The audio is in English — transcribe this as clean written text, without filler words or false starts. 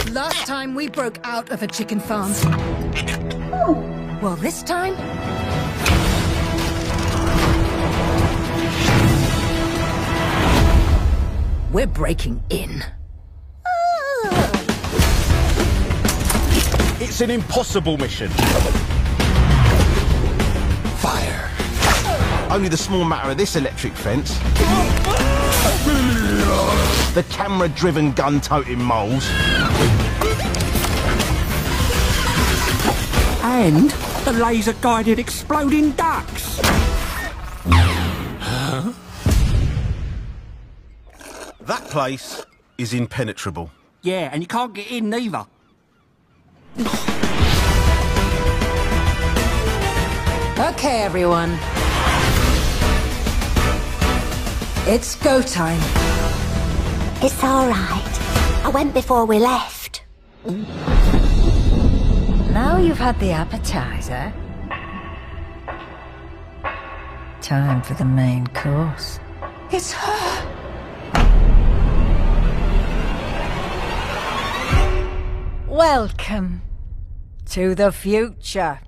Last time we broke out of a chicken farm. Well, this time... we're breaking in. It's an impossible mission. Fire. Only the small matter of this electric fence. The camera-driven gun-toting moles. And the laser-guided exploding ducks. Huh? That place is impenetrable. Yeah, and you can't get in neither. Okay, everyone. It's go time. It's all right. I went before we left. Now you've had the appetizer. Time for the main course. It's her. Welcome to the future.